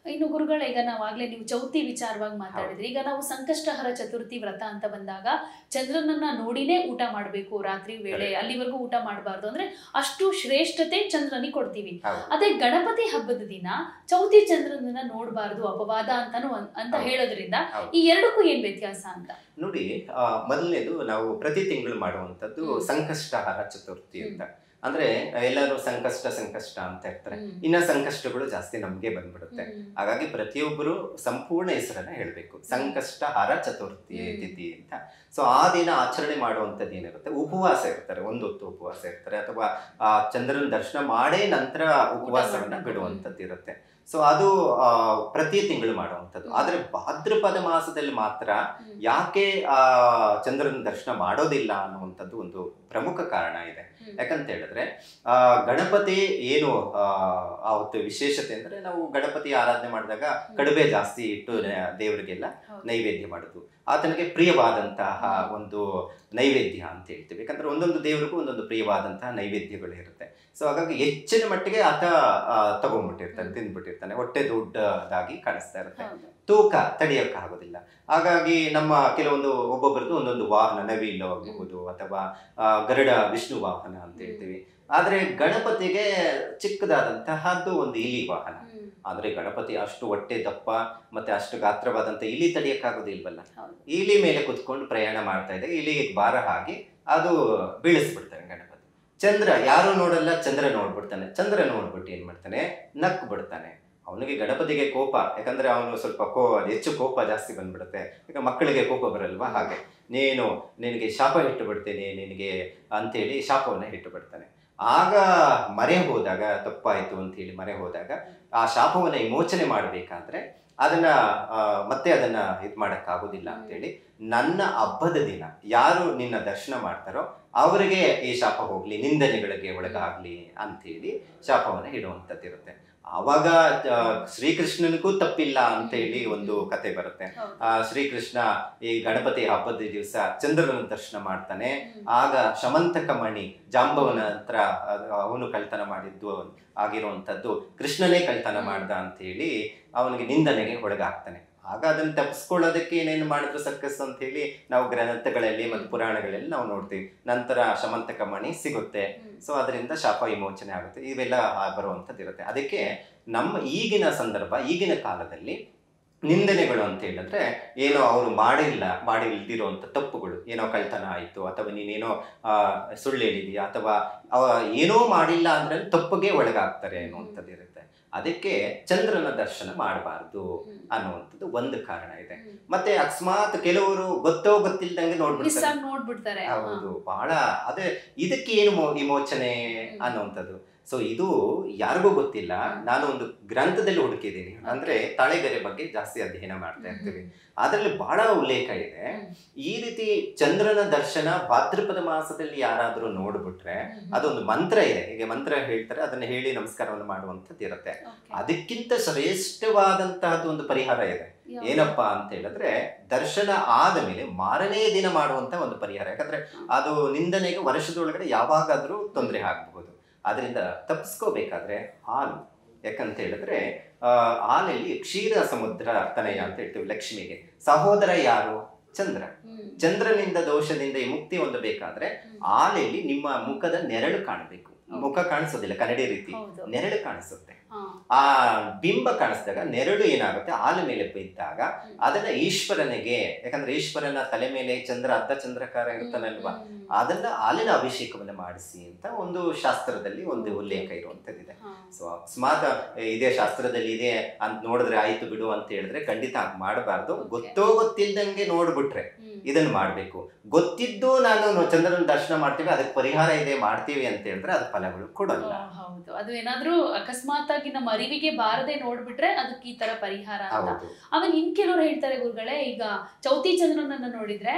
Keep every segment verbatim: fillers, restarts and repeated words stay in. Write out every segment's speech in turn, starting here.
ಇನ್ನು ಗುರುಗಳ ಈಗ ನಾವಾಗ್ಲೇ ನೀವು ಚೌತಿ ವಿಚಾರವಾಗಿ ಮಾತಾಡಿದ್ರಿ. ಈಗ ನಾವು ಸಂಕಷ್ಟಹರ ಚತುರ್ಥಿ ವ್ರತ ಅಂತ ಬಂದಾಗ ಚಂದ್ರನನ್ನ ನೋಡಿನೇ ಊಟ ಮಾಡ್ಬೇಕು ರಾತ್ರಿ ವೇಳೆ, ಅಲ್ಲಿವರೆಗೂ ಊಟ ಮಾಡಬಾರ್ದು ಅಂದ್ರೆ ಅಷ್ಟು ಶ್ರೇಷ್ಠತೆ ಚಂದ್ರನಿಗೆ ಕೊಡ್ತೀವಿ. ಅದೇ ಗಣಪತಿ ಹಬ್ಬದ ದಿನ ಚೌತಿ ಚಂದ್ರನನ್ನ ನೋಡಬಾರ್ದು ಅಪವಾದ ಅಂತಾನು ಅಂತ ಹೇಳೋದ್ರಿಂದ ಈ ಎರಡಕ್ಕೂ ಏನ್ ವ್ಯತ್ಯಾಸ ಅಂತ ನೋಡಿ. ಮೊದಲನೇದು ನಾವು ಪ್ರತಿ ತಿಂಗಳು ಮಾಡುವಂತದ್ದು ಸಂಕಷ್ಟಹರ ಚತುರ್ಥಿ ಅಂತ. ಅಂದ್ರೆ ಎಲ್ಲರೂ ಸಂಕಷ್ಟ ಸಂಕಷ್ಟ ಅಂತ ಇರ್ತಾರೆ, ಇನ್ನ ಸಂಕಷ್ಟಗಳು ಜಾಸ್ತಿ ನಮ್ಗೆ ಬಂದ್ಬಿಡುತ್ತೆ. ಹಾಗಾಗಿ ಪ್ರತಿಯೊಬ್ಬರು ಸಂಪೂರ್ಣ ಹೆಸರನ್ನ ಹೇಳ್ಬೇಕು, ಸಂಕಷ್ಟಹರ ಚತುರ್ಥಿ ತಿಥಿ ಅಂತ. ಸೊ ಆ ದಿನ ಆಚರಣೆ ಮಾಡುವಂಥದ್ದು ಏನಿರುತ್ತೆ, ಉಪವಾಸ ಇರ್ತಾರೆ, ಒಂದೊತ್ತು ಉಪವಾಸ ಇರ್ತಾರೆ, ಅಥವಾ ಆ ಚಂದ್ರನ ದರ್ಶನ ಮಾಡೇ ನಂತರ ಉಪವಾಸವನ್ನ ಬಿಡುವಂಥದ್ದು ಇರುತ್ತೆ. ಸೊ ಅದು ಆ ಪ್ರತಿ ತಿಂಗಳು ಮಾಡುವಂಥದ್ದು. ಆದ್ರೆ ಭಾದ್ರಪದ ಮಾಸದಲ್ಲಿ ಮಾತ್ರ ಯಾಕೆ ಆ ಚಂದ್ರನ ದರ್ಶನ ಮಾಡೋದಿಲ್ಲ ಅನ್ನುವಂಥದ್ದು ಒಂದು ಪ್ರಮುಖ ಕಾರಣ ಇದೆ. ಯಾಕಂತ ಹೇಳಿದ್ರೆ ಆ ಗಣಪತಿ ಏನು ಆ ಅವತ್ತು ವಿಶೇಷತೆ ಅಂದ್ರೆ, ನಾವು ಗಣಪತಿ ಆರಾಧನೆ ಮಾಡಿದಾಗ ಕಡುಬೆ ಜಾಸ್ತಿ ಇಟ್ಟು ದೇವರಿಗೆಲ್ಲ ನೈವೇದ್ಯ ಮಾಡುದು ಆತನಿಗೆ ಪ್ರಿಯವಾದಂತಹ ಒಂದು ನೈವೇದ್ಯ ಅಂತ ಹೇಳ್ತೀವಿ. ಯಾಕಂದ್ರೆ ಒಂದೊಂದು ದೇವರಿಗೂ ಒಂದೊಂದು ಪ್ರಿಯವಾದಂತಹ ನೈವೇದ್ಯಗಳು ಇರುತ್ತೆ. ಸೊ ಹಾಗಾಗಿ ಹೆಚ್ಚಿನ ಮಟ್ಟಿಗೆ ಆತ ತಗೊಂಡ್ಬಿಟ್ಟಿರ್ತಾನೆ, ತಿಂದ್ಬಿಟ್ಟಿರ್ತಾನೆ, ಹೊಟ್ಟೆ ದೊಡ್ಡದಾಗಿ ಕಾಣಿಸ್ತಾ ಇರುತ್ತೆ, ತೂಕ ತಡೆಯೋಕೆ ಆಗೋದಿಲ್ಲ. ಹಾಗಾಗಿ ನಮ್ಮ ಕೆಲವೊಂದು ಒಬ್ಬೊಬ್ಬರದ್ದು ಒಂದೊಂದು ವಾಹನ, ನವಿಲು ಆಗಬಹುದು ಅಥವಾ ಗರುಡ ವಿಷ್ಣು ವಾಹನ ಅಂತ ಹೇಳ್ತೀವಿ. ಆದ್ರೆ ಗಣಪತಿಗೆ ಚಿಕ್ಕದಾದಂತಹದ್ದು ಒಂದು ಇಲಿ ವಾಹನ. ಆದ್ರೆ ಗಣಪತಿ ಅಷ್ಟು ಹೊಟ್ಟೆ ದಪ್ಪ ಮತ್ತೆ ಅಷ್ಟು ಗಾತ್ರವಾದಂತ ಇಲಿ ತಡೆಯಕ್ಕಾಗೋದಿಲ್ವಲ್ಲ. ಇಲಿ ಮೇಲೆ ಕುತ್ಕೊಂಡು ಪ್ರಯಾಣ ಮಾಡ್ತಾ ಇದೆ, ಇಲಿಗೆ ಭಾರ ಹಾಕಿ ಅದು ಬೀಳಿಸ್ಬಿಡ್ತಾನೆ ಗಣಪತಿ. ಚಂದ್ರ ಯಾರು ನೋಡಲ್ಲ, ಚಂದ್ರ ನೋಡ್ಬಿಡ್ತಾನೆ. ಚಂದ್ರ ನೋಡ್ಬಿಟ್ಟು ಏನ್ ಮಾಡ್ತಾನೆ, ನಕ್ ಬಿಡ್ತಾನೆ. ಅವನಿಗೆ ಗಣಪತಿಗೆ ಕೋಪ, ಯಾಕಂದ್ರೆ ಅವನು ಸ್ವಲ್ಪ ಕೋ ಹೆಚ್ಚು ಕೋಪ ಜಾಸ್ತಿ ಬಂದ್ಬಿಡುತ್ತೆ. ಈಗ ಮಕ್ಕಳಿಗೆ ಕೋಪ ಬರಲ್ವಾ, ಹಾಗೆ ನೀನು ನಿನಗೆ ಶಾಪ ಇಟ್ಟು ಬಿಡ್ತೇನೆ ನಿನಗೆ ಅಂತೇಳಿ ಶಾಪವನ್ನ ಇಟ್ಟು ಬಿಡ್ತಾನೆ. ಆಗ ಮರೆ ಹೋದಾಗ, ತಪ್ಪಾಯ್ತು ಅಂತ ಹೇಳಿ ಮರೆ ಹೋದಾಗ ಆ ಶಾಪವನ್ನ ವಿಮೋಚನೆ ಮಾಡಬೇಕಾದ್ರೆ ಅದನ್ನ ಮತ್ತೆ ಅದನ್ನ ಇದ್ ಮಾಡಕ್ ಆಗುದಿಲ್ಲ ಅಂತೇಳಿ, ನನ್ನ ಹಬ್ಬದ ದಿನ ಯಾರು ನಿನ್ನ ದರ್ಶನ ಮಾಡ್ತಾರೋ ಅವರಿಗೆ ಈ ಶಾಪ ಹೋಗ್ಲಿ, ನಿಂದನೆಗಳಿಗೆ ಒಳಗಾಗ್ಲಿ ಅಂತೇಳಿ ಶಾಪವನ್ನ ಇಡುವಂಥದ್ದಿರುತ್ತೆ. ಆವಾಗ ಶ್ರೀಕೃಷ್ಣನಿಗೂ ತಪ್ಪಿಲ್ಲ ಅಂತ ಹೇಳಿ ಒಂದು ಕತೆ ಬರುತ್ತೆ. ಆ ಶ್ರೀಕೃಷ್ಣ ಈ ಗಣಪತಿ ಹಬ್ಬದ ದಿವಸ ಚಂದ್ರನ ದರ್ಶನ ಮಾಡ್ತಾನೆ. ಆಗ ಶಮಂತಕ ಮಣಿ ಜಾಂಬವನ ಹತ್ರ ಅವನು ಕಳ್ತನ ಮಾಡಿದ್ದು ಆಗಿರುವಂತದ್ದು ಕೃಷ್ಣನೇ ಕಳ್ತನ ಮಾಡ್ದ ಅಂತ ಹೇಳಿ ಅವನಿಗೆ ನಿಂದನೆಗೆ ಒಳಗಾಗ್ತಾನೆ. ಆಗ ಅದನ್ನ ತಪ್ಪಿಸ್ಕೊಳ್ಳೋದಕ್ಕೆ ಏನೇನು ಮಾಡಿದ್ರು ಸರ್ಕಸ್ ಅಂತ ಹೇಳಿ ನಾವು ಗ್ರಂಥಗಳಲ್ಲಿ ಮತ್ತು ಪುರಾಣಗಳಲ್ಲಿ ನಾವು ನೋಡ್ತೀವಿ. ನಂತರ ಶಮಂತಕ ಮಣಿ ಸಿಗುತ್ತೆ. ಸೊ ಅದರಿಂದ ಶಾಪ ವಿಮೋಚನೆ ಆಗುತ್ತೆ. ಇವೆಲ್ಲ ಬರುವಂಥದ್ದು ಇರುತ್ತೆ. ಅದಕ್ಕೆ ನಮ್ಮ ಈಗಿನ ಸಂದರ್ಭ, ಈಗಿನ ಕಾಲದಲ್ಲಿ ನಿಂದನೆಗಳು ಅಂತ ಹೇಳಿದ್ರೆ ಏನೋ ಅವರು ಮಾಡಿಲ್ಲ ಮಾಡಿ ಇಲ್ದಿರುವಂಥ ತಪ್ಪುಗಳು, ಏನೋ ಕಳ್ತನ ಆಯಿತು ಅಥವಾ ನೀನೇನೋ ಆ ಸುಳ್ಳು ಹೇಳಿದೀಯಾ ಅಥವಾ ಏನೋ ಮಾಡಿಲ್ಲ ಅಂದ್ರೆ ತಪ್ಪಿಗೆ ಒಳಗಾಗ್ತಾರೆ ಅನ್ನುವಂಥದ್ದು ಇರುತ್ತೆ. ಅದಕ್ಕೆ ಚಂದ್ರನ ದರ್ಶನ ಮಾಡಬಾರ್ದು ಅನ್ನುವಂಥದ್ದು ಒಂದು ಕಾರಣ ಇದೆ. ಮತ್ತೆ ಅಕಸ್ಮಾತ್ ಕೆಲವರು ಗೊತ್ತೋ ಗೊತ್ತಿಲ್ದಂಗೆ ನೋಡ್ಬಿಡ್ತಾರೆ ನೋಡ್ಬಿಡ್ತಾರೆ ಹೌದು, ಬಹಳ ಅದೇ ಇದಕ್ಕೆ ಏನು ವಿಮೋಚನೆ ಅನ್ನುವಂಥದ್ದು. ಸೊ ಇದು ಯಾರಿಗೂ ಗೊತ್ತಿಲ್ಲ. ನಾನು ಒಂದು ಗ್ರಂಥದಲ್ಲಿ ಹುಡುಕಿದ್ದೀನಿ, ಅಂದ್ರೆ ತಾಳೆಗರೆ ಬಗ್ಗೆ ಜಾಸ್ತಿ ಅಧ್ಯಯನ ಮಾಡ್ತಾ ಇರ್ತೀವಿ. ಅದರಲ್ಲಿ ಬಹಳ ಉಲ್ಲೇಖ ಇದೆ. ಈ ರೀತಿ ಚಂದ್ರನ ದರ್ಶನ ಭಾದ್ರಪದ ಮಾಸದಲ್ಲಿ ಯಾರಾದ್ರೂ ನೋಡ್ಬಿಟ್ರೆ ಅದೊಂದು ಮಂತ್ರ ಇದೆ, ಹೀಗೆ ಮಂತ್ರ ಹೇಳ್ತಾರೆ, ಅದನ್ನ ಹೇಳಿ ನಮಸ್ಕಾರವನ್ನು ಮಾಡುವಂಥದ್ದು ಇರುತ್ತೆ. ಅದಕ್ಕಿಂತ ಶ್ರೇಷ್ಠವಾದಂತಹದ್ದು ಒಂದು ಪರಿಹಾರ ಇದೆ. ಏನಪ್ಪಾ ಅಂತ ಹೇಳಿದ್ರೆ, ದರ್ಶನ ಆದ ಮೇಲೆ ಮಾರನೇ ದಿನ ಮಾಡುವಂತ ಒಂದು ಪರಿಹಾರ. ಯಾಕಂದ್ರೆ ಅದು ನಿಂದನೆಗೆ ವರ್ಷದೊಳಗಡೆ ಯಾವಾಗಾದ್ರೂ ತೊಂದರೆ ಆಗಬಹುದು. ಅದರಿಂದ ತಪ್ಪಿಸ್ಕೋಬೇಕಾದ್ರೆ ಹಾಲು, ಯಾಕಂತ ಹೇಳಿದ್ರೆ ಆ ಹಾಲಲ್ಲಿ ಕ್ಷೀರ ಸಮುದ್ರ ತನಯ ಅಂತ ಹೇಳ್ತೀವಿ. ಲಕ್ಷ್ಮಿಗೆ ಸಹೋದರ ಯಾರು? ಚಂದ್ರ. ಚಂದ್ರನಿಂದ ದೋಷದಿಂದ ಮುಕ್ತಿ ಹೊಂದಬೇಕಾದ್ರೆ ಹಾಲಲ್ಲಿ ನಿಮ್ಮ ಮುಖದ ನೆರಳು ಕಾಣಬೇಕು. ಮುಖ ಕಾಣಿಸೋದಿಲ್ಲ, ಕನ್ನಡಿ ರೀತಿ ನೆರಳು ಕಾಣಿಸುತ್ತೆ. ಆ ಬಿಂಬ ಕಾಣಿಸಿದಾಗ ನೆರಳು ಏನಾಗುತ್ತೆ, ಹಾಲ ಮೇಲೆ ಬಿದ್ದಾಗ ಅದನ್ನ ಈಶ್ವರನಿಗೆ, ಯಾಕಂದ್ರೆ ಈಶ್ವರನ ತಲೆ ಮೇಲೆ ಚಂದ್ರ ಅರ್ಧ ಚಂದ್ರಕಾರ ಇರ್ತಾನಲ್ವಾ, ಅದನ್ನ ಹಾಲಿನ ಅಭಿಷೇಕವನ್ನ ಮಾಡಿಸಿ ಅಂತ ಒಂದು ಶಾಸ್ತ್ರದಲ್ಲಿ ಒಂದು ಉಲ್ಲೇಖ ಇರುವಂತದ್ದಿದೆ. ಸೊ ಅಕಸ್ಮಾತ್ ಇದೇ ಶಾಸ್ತ್ರದಲ್ಲಿ ಇದೆ ಅಂತ ನೋಡಿದ್ರೆ ಆಯ್ತು ಬಿಡು ಅಂತ ಹೇಳಿದ್ರೆ ಖಂಡಿತ ಹಾಗೆ ಮಾಡಬಾರ್ದು. ಗೊತ್ತೋ ಗೊತ್ತಿಲ್ದಂಗೆ ನೋಡ್ಬಿಟ್ರೆ ಇದನ್ನ ಮಾಡ್ಬೇಕು. ಗೊತ್ತಿದ್ದು ನಾನು ಚಂದ್ರನ ದರ್ಶನ ಮಾಡ್ತೀವಿ, ಅದಕ್ಕೆ ಪರಿಹಾರ ಇದೆ ಮಾಡ್ತೀವಿ ಅಂತ ಹೇಳಿದ್ರೆ ಅದು ಫಲಗಳು ಕೊಡಲ್ಲ. ಹೌದು, ಅದು ಏನಾದ್ರೂ ಅಕಸ್ಮಾತ್ ಆಗಿ ನಮ್ಮ ಅರಿವಿಗೆ ಬಾರದೆ ನೋಡ್ಬಿಟ್ರೆ ಅದಕ್ಕೆ ಈ ತರ ಪರಿಹಾರ ಅಂತ. ಆಮೇಲೆ ಇನ್ ಕೆಲವ್ರು ಹೇಳ್ತಾರೆ ಗುರುಗಳೇ, ಈಗ ಚೌತಿ ಚಂದ್ರನನ್ನ ನೋಡಿದ್ರೆ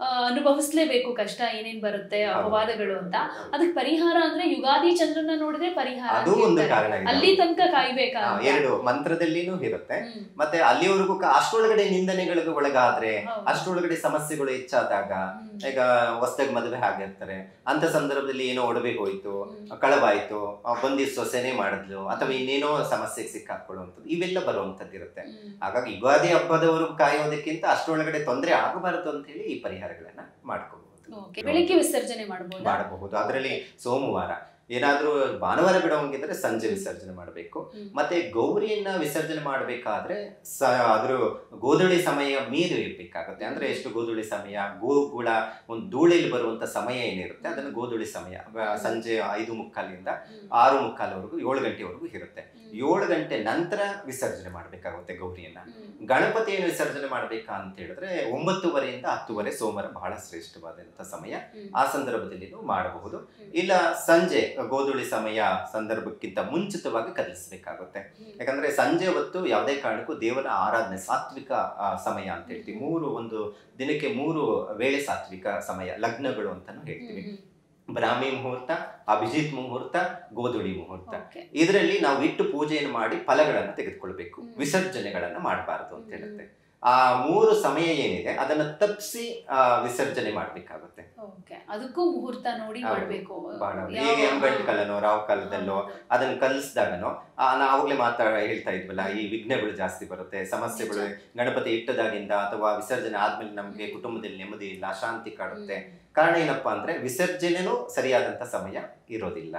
ಅನುಭವಿಸ್ಲೇಬೇಕು ಕಷ್ಟ ಏನೇನ್ ಬರುತ್ತೆ ಅಪವಾದಗಳು ಅಂತ. ಅದಕ್ಕೆ ಪರಿಹಾರ ಅಂದ್ರೆ ಯುಗಾದಿ ಚಂದ್ರನ ನೋಡಿದ್ರೆ ಪರಿಹಾರ, ಅಲ್ಲಿ ತನಕ ಕಾಯ್ಬೇಕಾ? ಎರಡು ಮಂತ್ರದಲ್ಲಿನೂ ಇರುತ್ತೆ. ಮತ್ತೆ ಅಲ್ಲಿವರೆಗೂ ಅಷ್ಟೊಳಗಡೆ ನಿಂದನೆಗಳಿಗೆ ಒಳಗಾದ್ರೆ, ಅಷ್ಟೊಳಗಡೆ ಸಮಸ್ಯೆಗಳು ಹೆಚ್ಚಾದಾಗ, ಈಗ ಹೊಸದಾಗಿ ಮದುವೆ ಆಗಿರ್ತಾರೆ ಅಂತ ಸಂದರ್ಭದಲ್ಲಿ ಏನೋ ಒಡವೆ ಹೋಯ್ತು, ಕಳವಾಯ್ತು, ಬಂದಿ ಸೊಸೆನೆ ಮಾಡಿದ್ಲು, ಅಥವಾ ಇನ್ನೇನೋ ಸಮಸ್ಯೆಗೆ ಸಿಕ್ಕಾಕೊಳ್ಳುವಂಥದ್ದು, ಇವೆಲ್ಲ ಬರುವಂತದ್ದು ಇರುತ್ತೆ. ಹಾಗಾಗಿ ಯುಗಾದಿ ಹಬ್ಬದವರೆಗೂ ಕಾಯೋದಕ್ಕಿಂತ ಅಷ್ಟೊಳಗಡೆ ತೊಂದರೆ ಆಗಬಾರದು ಅಂತ ಹೇಳಿ ಈ ಪರಿಹಾರಗಳನ್ನ ಮಾಡ್ಕೋಬಹುದು. ಬೆಳಿಗ್ಗೆ ವಿಸರ್ಜನೆ ಮಾಡಬಹುದು ಮಾಡಬಹುದು ಅದರಲ್ಲಿ ಸೋಮವಾರ ಏನಾದ್ರೂ ಭಾನುವಾರ ಬಿಡೋಂಗಿದ್ರೆ ಸಂಜೆ ವಿಸರ್ಜನೆ ಮಾಡಬೇಕು. ಮತ್ತೆ ಗೌರಿಯನ್ನ ವಿಸರ್ಜನೆ ಮಾಡಬೇಕಾದ್ರೆ ಸ ಅದ್ರ ಗೋಧೂಳಿ ಸಮಯ ಮೀರಿ ಇರ್ಬೇಕಾಗುತ್ತೆ. ಅಂದ್ರೆ ಎಷ್ಟು ಗೋಧೂಳಿ ಸಮಯ, ಗೋಗುಳ ಒಂದು ಧೂಳಿಲಿ ಬರುವಂತ ಸಮಯ ಏನಿರುತ್ತೆ ಅದನ್ನು ಗೋಧೂಳಿ ಸಮಯ, ಸಂಜೆ ಐದು ಮುಕ್ಕಾಲಿಂದ ಆರು ಮುಕ್ಕಾಲವರೆಗೂ ಏಳು ಗಂಟೆವರೆಗೂ ಇರುತ್ತೆ. ಏಳು ಗಂಟೆ ನಂತರ ವಿಸರ್ಜನೆ ಮಾಡಬೇಕಾಗುತ್ತೆ ಗೌರಿಯನ್ನ. ಗಣಪತಿಯನ್ನು ವಿಸರ್ಜನೆ ಮಾಡ್ಬೇಕಾ ಅಂತ ಹೇಳಿದ್ರೆ ಒಂಬತ್ತುವರೆಯಿಂದ ಹತ್ತುವರೆ ಸೋಮವಾರ ಬಹಳ ಶ್ರೇಷ್ಠವಾದಂತ ಸಮಯ. ಆ ಸಂದರ್ಭದಲ್ಲಿ ಮಾಡಬಹುದು. ಇಲ್ಲ ಸಂಜೆ ಗೋಧೂಳಿ ಸಮಯ ಸಂದರ್ಭಕ್ಕಿಂತ ಮುಂಚಿತವಾಗಿ ಕಲಿಸಬೇಕಾಗುತ್ತೆ. ಯಾಕಂದ್ರೆ ಸಂಜೆ ಹೊತ್ತು ಯಾವುದೇ ಕಾರಣಕ್ಕೂ ದೇವರ ಆರಾಧನೆ ಸಾತ್ವಿಕ ಸಮಯ ಅಂತ ಹೇಳ್ತೀವಿ. ಮೂರು ಒಂದು ದಿನಕ್ಕೆ ಮೂರು ವೇಳೆ ಸಾತ್ವಿಕ ಸಮಯ, ಲಗ್ನಗಳು ಅಂತಾನು ಹೇಳ್ತೀವಿ. ಬ್ರಾಹ್ಮಿ ಮುಹೂರ್ತ, ಅಭಿಜಿತ್ ಮುಹೂರ್ತ, ಗೋಧೂಳಿ ಮುಹೂರ್ತ. ಇದರಲ್ಲಿ ನಾವು ಇಟ್ಟು ಪೂಜೆಯನ್ನು ಮಾಡಿ ಫಲಗಳನ್ನು ತೆಗೆದುಕೊಳ್ಬೇಕು, ವಿಸರ್ಜನೆಗಳನ್ನ ಮಾಡಬಾರದು ಅಂತ ಹೇಳುತ್ತೆ. ಆ ಮೂರು ಸಮಯ ಏನಿದೆ ಅದನ್ನ ತಪ್ಪಿಸಿ ವಿಸರ್ಜನೆ ಮಾಡ್ಬೇಕಾಗುತ್ತೆ. ಅದಕ್ಕೂ ಮುಹೂರ್ತ ನೋಡಿ ಮಾಡಬೇಕು. ಹೇಗೆ ಎಂಬಂಟ್ ಕಾಲನೋ ರಾವ್ ಕಾಲದಲ್ಲೋ ಅದನ್ನ ಕಲಿಸಿದಾಗನೋ ನಾವಾಗ್ಲೇ ಮಾತಾಡ ಹೇಳ್ತಾ ಇದ್ವಲ್ಲ, ಈ ವಿಘ್ನಗಳು ಜಾಸ್ತಿ ಬರುತ್ತೆ, ಸಮಸ್ಯೆಗಳು ಗಣಪತಿ ಇಟ್ಟದಾಗಿಂದ ಅಥವಾ ವಿಸರ್ಜನೆ ಆದ್ಮೇಲೆ ನಮ್ಗೆ ಕುಟುಂಬದಲ್ಲಿ ನೆಮ್ಮದಿ ಇಲ್ಲ, ಅಶಾಂತಿ ಕಾಡುತ್ತೆ. ಕಾರಣ ಏನಪ್ಪಾ ಅಂದ್ರೆ ವಿಸರ್ಜನೆನೂ ಸರಿಯಾದಂತ ಸಮಯ ಇರೋದಿಲ್ಲ.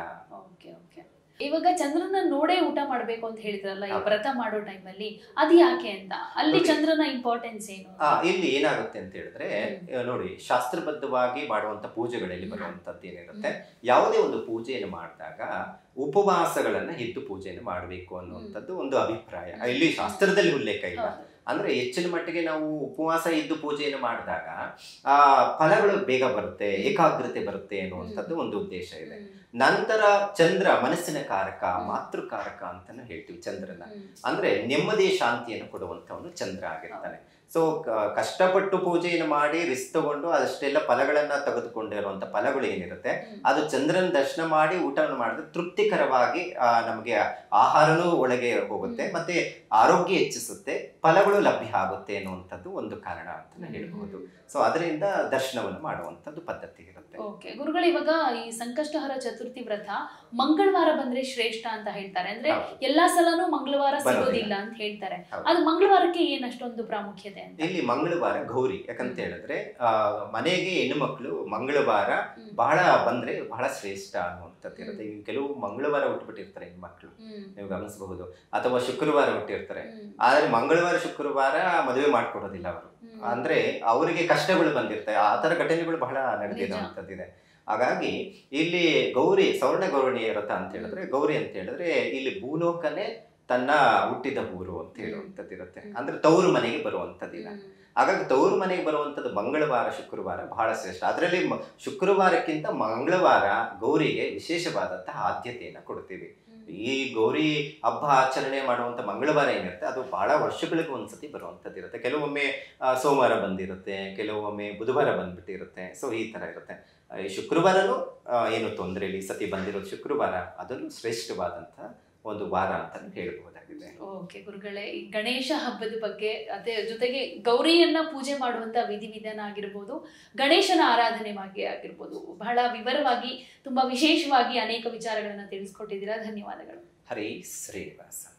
ಇವಾಗ ಚಂದ್ರನ ನೋಡೇ ಊಟ ಮಾಡ್ಬೇಕು ಅಂತ ಹೇಳಿದ್ರಲ್ಲ ಈ ವ್ರತ ಮಾಡೋ ಟೈಮ್ ಅಲ್ಲಿ, ಅದು ಯಾಕೆ ಅಂತ? ಅಲ್ಲಿ ಚಂದ್ರನ ಇಂಪಾರ್ಟೆನ್ಸ್ ಏನು? ಇಲ್ಲಿ ಏನಾಗುತ್ತೆ ಅಂತ ಹೇಳಿದ್ರೆ ನೋಡಿ, ಶಾಸ್ತ್ರಬದ್ಧವಾಗಿ ಮಾಡುವಂತ ಪೂಜೆಗಳಲ್ಲಿ ಬರುವಂತದ್ದು ಏನಿರುತ್ತೆ, ಯಾವುದೇ ಒಂದು ಪೂಜೆಯನ್ನು ಮಾಡಿದಾಗ ಉಪವಾಸಗಳನ್ನ ಇದ್ದು ಪೂಜೆಯನ್ನು ಮಾಡಬೇಕು ಅನ್ನುವಂಥದ್ದು ಒಂದು ಅಭಿಪ್ರಾಯ. ಇಲ್ಲಿ ಶಾಸ್ತ್ರದಲ್ಲಿ ಉಲ್ಲೇಖ ಇಲ್ಲ. ಅಂದ್ರೆ ಹೆಚ್ಚಿನ ಮಟ್ಟಿಗೆ ನಾವು ಉಪವಾಸ ಇದ್ದು ಪೂಜೆಯನ್ನು ಮಾಡಿದಾಗ ಆ ಫಲಗಳು ಬೇಗ ಬರುತ್ತೆ, ಏಕಾಗ್ರತೆ ಬರುತ್ತೆ ಅನ್ನುವಂಥದ್ದು ಒಂದು ಉದ್ದೇಶ ಇದೆ. ನಂತರ ಚಂದ್ರ ಮನಸ್ಸಿನ ಕಾರಕ, ಮಾತೃಕಾರಕ ಅಂತಾನು ಹೇಳ್ತೀವಿ ಚಂದ್ರನ. ಅಂದ್ರೆ ನೆಮ್ಮದಿ ಶಾಂತಿಯನ್ನು ಕೊಡುವಂತವನು ಚಂದ್ರ ಆಗಿರ್ತಾನೆ. ಸೊ ಕಷ್ಟಪಟ್ಟು ಪೂಜೆಯನ್ನು ಮಾಡಿ ರಿಸ್ಕ್ ತಗೊಂಡು ಅದಷ್ಟೆಲ್ಲ ಫಲಗಳನ್ನ ತೆಗೆದುಕೊಂಡಿರುವಂತ ಫಲಗಳು ಏನಿರುತ್ತೆ ಅದು ಚಂದ್ರನ ದರ್ಶನ ಮಾಡಿ ಊಟವನ್ನು ಮಾಡಿದ್ರೆ ತೃಪ್ತಿಕರವಾಗಿ ಆ ನಮಗೆ ಆಹಾರನೂ ಒಳಗೆ ಹೋಗುತ್ತೆ, ಮತ್ತೆ ಆರೋಗ್ಯ ಹೆಚ್ಚಿಸುತ್ತೆ, ಫಲಗಳು ಲಭ್ಯ ಆಗುತ್ತೆ ಅನ್ನುವಂಥದ್ದು ಒಂದು ಕಾರಣ ಅಂತ ಹೇಳ್ಬಹುದು. ಸೊ ಅದರಿಂದ ದರ್ಶನವನ್ನು ಮಾಡುವಂಥದ್ದು ಪದ್ಧತಿ ಇರುತ್ತೆ. ಓಕೆ ಗುರುಗಳು, ಇವಾಗ ಈ ಸಂಕಷ್ಟಹರ ಚತುರ್ಥಿ ವ್ರತ ಮಂಗಳವಾರ ಬಂದ್ರೆ ಶ್ರೇಷ್ಠ ಅಂತ ಹೇಳ್ತಾರೆ. ಅಂದ್ರೆ ಎಲ್ಲಾ ಸಲನೂ ಮಂಗಳವಾರ ಸಿಗೋದಿಲ್ಲ ಅಂತ ಹೇಳ್ತಾರೆ. ಅದು ಮಂಗಳವಾರಕ್ಕೆ ಏನ್ ಅಷ್ಟೊಂದು ಪ್ರಾಮುಖ್ಯತೆ? ಇಲ್ಲಿ ಮಂಗಳವಾರ ಗೌರಿ, ಯಾಕಂತ ಹೇಳಿದ್ರೆ ಆ ಮನೆಗೆ ಹೆಣ್ಣು ಮಕ್ಕಳು ಮಂಗಳವಾರ ಬಹಳ ಬಂದ್ರೆ ಬಹಳ ಶ್ರೇಷ್ಠ ಅನ್ನುವಂಥದ್ದು ಇರುತ್ತೆ. ಈಗ ಕೆಲವು ಮಂಗಳವಾರ ಹುಟ್ಟುಬಿಟ್ಟಿರ್ತಾರೆ ಹೆಣ್ಮಕ್ಳು, ನೀವು ಗಮನಿಸಬಹುದು, ಅಥವಾ ಶುಕ್ರವಾರ ಹುಟ್ಟಿರ್ತಾರೆ. ಆದ್ರೆ ಮಂಗಳವಾರ ಶುಕ್ರವಾರ ಮದುವೆ ಮಾಡ್ಕೊಡೋದಿಲ್ಲ ಅವರು. ಅಂದ್ರೆ ಅವರಿಗೆ ಕಷ್ಟಗಳು ಬಂದಿರ್ತವೆ. ಆ ತರ ಘಟನೆಗಳು ಬಹಳ ನಡೆದಿರುವಂತದ್ದಿದೆ. ಹಾಗಾಗಿ ಇಲ್ಲಿ ಗೌರಿ ಸವರ್ಣ ಗೌರಿಣಿಯ ವ್ರತ ಅಂತ ಹೇಳಿದ್ರೆ, ಗೌರಿ ಅಂತ ಹೇಳಿದ್ರೆ ಇಲ್ಲಿ ಭೂಲೋಕನೇ ತನ್ನ ಹುಟ್ಟಿದ ಊರು ಅಂತ ಹೇಳುವಂಥದ್ದು ಇರುತ್ತೆ. ಅಂದ್ರೆ ತವರು ಮನೆಗೆ ಬರುವಂತದ್ದಿಲ್ಲ. ಹಾಗಾಗಿ ತವರು ಮನೆಗೆ ಬರುವಂಥದ್ದು ಮಂಗಳವಾರ ಶುಕ್ರವಾರ ಬಹಳ ಶ್ರೇಷ್ಠ. ಅದರಲ್ಲಿ ಶುಕ್ರವಾರಕ್ಕಿಂತ ಮಂಗಳವಾರ ಗೌರಿಗೆ ವಿಶೇಷವಾದಂತಹ ಆದ್ಯತೆಯನ್ನ ಕೊಡ್ತೀವಿ. ಈ ಗೌರಿ ಹಬ್ಬ ಆಚರಣೆ ಮಾಡುವಂತ ಮಂಗಳವಾರ ಏನಿರುತ್ತೆ ಅದು ಬಹಳ ವರ್ಷಗಳಿಗೂ ಒಂದ್ಸತಿ ಬರುವಂತದ್ದು ಇರುತ್ತೆ. ಕೆಲವೊಮ್ಮೆ ಸೋಮವಾರ ಬಂದಿರುತ್ತೆ, ಕೆಲವೊಮ್ಮೆ ಬುಧವಾರ ಬಂದ್ಬಿಟ್ಟಿರುತ್ತೆ. ಸೊ ಈ ತರ ಇರುತ್ತೆ. ಈ ಶುಕ್ರವಾರನು ಏನು ತೊಂದರೆ ಇಲ್ಲ, ಈ ಸತಿ ಬಂದಿರೋದು ಶುಕ್ರವಾರ, ಅದನ್ನು ಶ್ರೇಷ್ಠವಾದಂತ ಒಂದು ವಾರ ಅಂತ ಹೇಳಬಹುದಾಗಿದೆ. ಓಕೆ ಗುರುಗಳೇ, ಈ ಗಣೇಶ ಹಬ್ಬದ ಬಗ್ಗೆ ಅದೇ ಜೊತೆಗೆ ಗೌರಿಯನ್ನ ಪೂಜೆ ಮಾಡುವಂತ ವಿಧಿವಿಧಾನ ಆಗಿರ್ಬೋದು, ಗಣೇಶನ ಆರಾಧನೆ ಬಗ್ಗೆ ಆಗಿರ್ಬೋದು, ಬಹಳ ವಿವರವಾಗಿ ತುಂಬಾ ವಿಶೇಷವಾಗಿ ಅನೇಕ ವಿಚಾರಗಳನ್ನ ತಿಳಿಸ್ಕೊಟ್ಟಿದ್ದೀರಾ. ಧನ್ಯವಾದಗಳು. ಹರಿ ಶ್ರೀನಿವಾಸ.